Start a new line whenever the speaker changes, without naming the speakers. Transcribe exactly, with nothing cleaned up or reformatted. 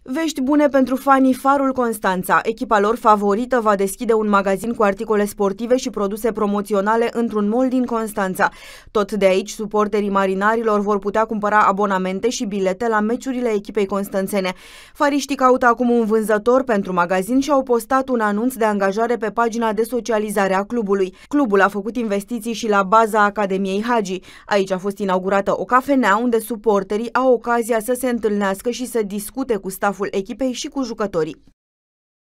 Vești bune pentru fanii Farul Constanța. Echipa lor favorită va deschide un magazin cu articole sportive și produse promoționale într-un mall din Constanța. Tot de aici, suporterii marinarilor vor putea cumpăra abonamente și bilete la meciurile echipei constanțene. Fariștii caută acum un vânzător pentru magazin și au postat un anunț de angajare pe pagina de socializare a clubului. Clubul a făcut investiții și la baza Academiei Hagi. Aici a fost inaugurată o cafenea unde suporterii au ocazia să se întâlnească și să discute cu staful echipei și cu jucătorii.